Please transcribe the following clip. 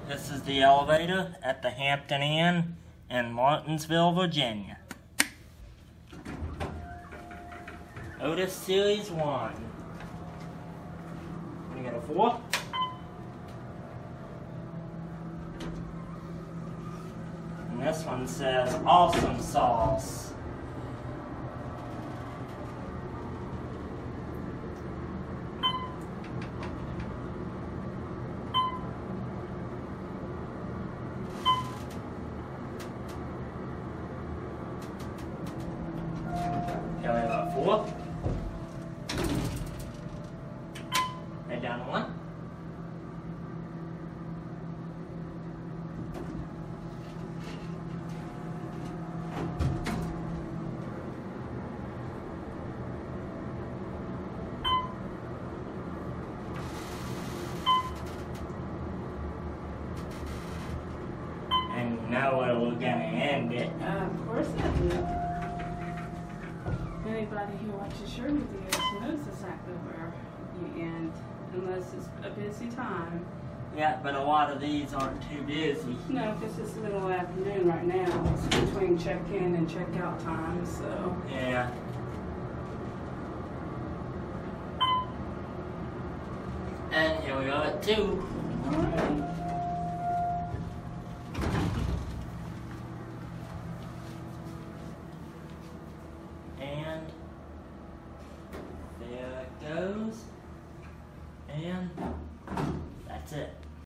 This is the elevator at the Hampton Inn in Martinsville, Virginia. Otis Series One. We got a 4. And this one says awesome sauce. Here we have 4. Head down 1. And you know where we're gonna end it. Of course I do. Anybody who watches your videos knows exactly where you end, unless it's a busy time. Yeah, but a lot of these aren't too busy. No, because it's the middle of the afternoon right now. It's between check-in and check-out time, so. Yeah. And here we are at 2. Alright. And there it goes. And that's it.